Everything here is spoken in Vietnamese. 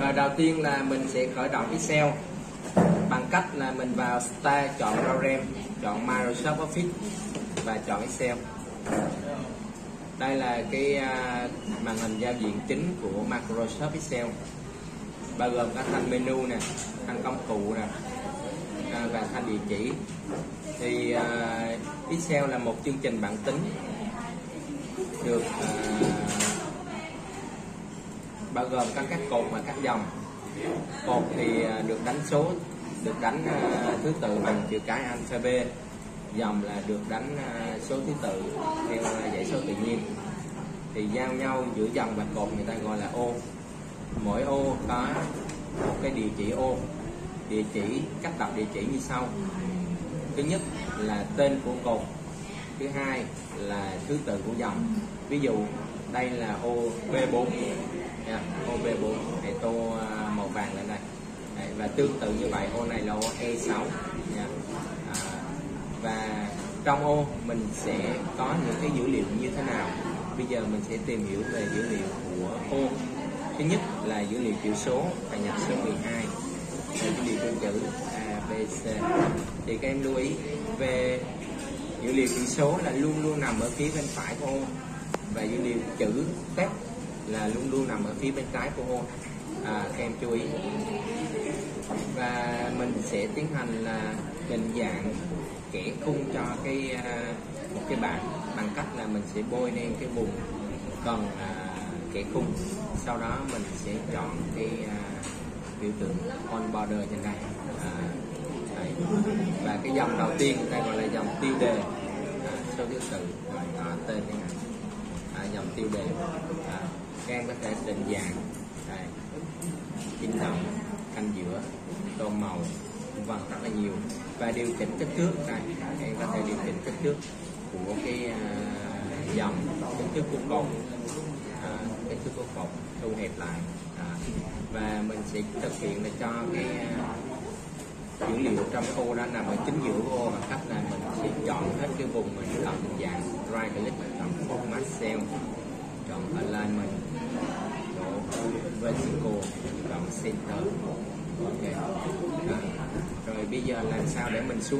Đầu tiên là mình sẽ khởi động Excel bằng cách là mình vào Style, chọn Program, chọn Microsoft Office và chọn Excel. Đây là cái màn hình giao diện chính của Microsoft Excel, bao gồm các thanh menu nè, thanh công cụ nè, và thanh địa chỉ. Thì Excel là một chương trình bảng tính được bao gồm các cột và các dòng. Cột thì được đánh số, được đánh thứ tự bằng chữ cái alphabet. Dòng là được đánh số thứ tự theo dãy số tự nhiên. Thì giao nhau giữa dòng và cột người ta gọi là ô. Mỗi ô có một cái địa chỉ ô. Địa chỉ, cách đọc địa chỉ như sau. Thứ nhất là tên của cột. Thứ hai là thứ tự của dòng. Ví dụ đây là ô B4, ô B4, hãy tô màu vàng lên đây. Và tương tự như vậy, ô này là ô E6. Và trong ô mình sẽ có những cái dữ liệu như thế nào. Bây giờ mình sẽ tìm hiểu về dữ liệu của ô. Thứ nhất là dữ liệu chữ số và nhập số 12, dữ liệu đơn chữ A, B, C. Thì các em lưu ý về dữ liệu chữ số là luôn luôn nằm ở phía bên phải của ô, và dữ liệu chữ text là luôn luôn nằm ở phía bên trái của ô. Các em chú ý. Và mình sẽ tiến hành là định dạng kẻ khung cho một cái bảng bằng cách là mình sẽ bôi lên cái vùng cần kẻ khung. Sau đó mình sẽ chọn cái biểu tượng on border trên đây. Và cái dòng đầu tiên đây gọi là dòng tiêu đề, số thứ tự rồi tên chẳng hạn. Dòng tiêu đề các em có thể định dạng in động, canh giữa, tô màu, vân rất là nhiều. Và điều chỉnh kích thước này, các em có thể điều chỉnh kích thước của cái dòng, kích thước của cột, kích thước của cột, thu hẹp lại. Và mình sẽ thực hiện để cho cái dữ liệu trong ô đã nằm ở chính giữa của ô bằng cách là mình sẽ chọn hết cái vùng mình cần dạng, right click, chọn format cell, chọn alignment, chọn vertical, chọn center. Ok. Rồi bây giờ làm sao để mình xuống